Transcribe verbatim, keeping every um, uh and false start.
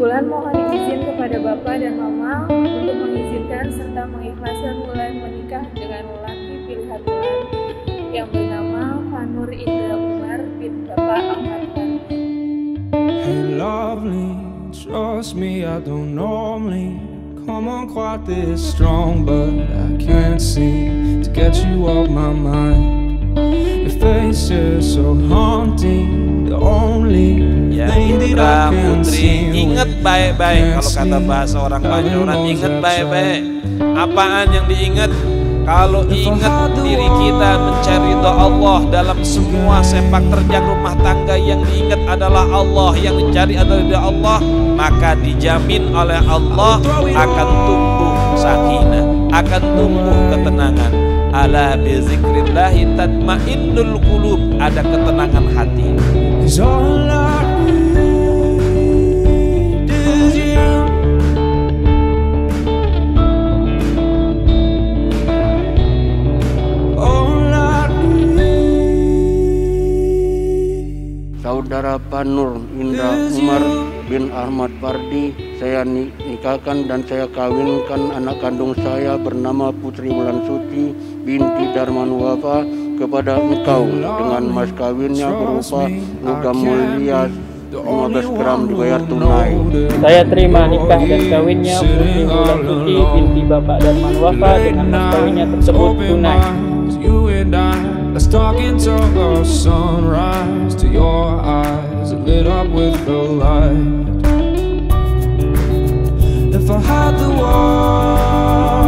Wulan mohon izin kepada Bapak dan Mama untuk mengizinkan serta mengikhlaskan Wulan menikah dengan lelaki pilihan Wulan yang bernama Fanur Indra Umar bin Bapak Ahmad Fandi. Hey lovely, trust me, I don't normally come on quite this strong, but I can't seem to get you off my mind. Your face is so haunting, the only Ya, thing that Indra I can Putri, see. ingat baik-baik. Kalau kata bahasa orang Bajoran, ingat baik-baik. Apaan yang diingat? Kalau ingat diri kita mencari ridha Allah dalam semua sepak terjang rumah tangga, yang diingat adalah Allah, yang dicari adalah ridha Allah, maka dijamin oleh Allah akan tumbuh sakinah, akan tumbuh ketenangan. Ala bi zikrillahi tatmainnul qulub, ada ketenangan hati. Saudara Fanur Indra Umar bin Ahmad Fardi, saya nikahkan dan saya kawinkan anak kandung saya bernama Putri Wulan Suci binti Darman Wafa kepada engkau dengan mas kawinnya berupa logam mulia lima belas gram dibayar tunai. Saya terima nikah dan kawinnya Putri Wulan Suci binti Bapak Darman Wafa dengan mas kawinnya tersebut tunai. Let's talk until the sunrise, to your eyes lit up with the light. If I had the world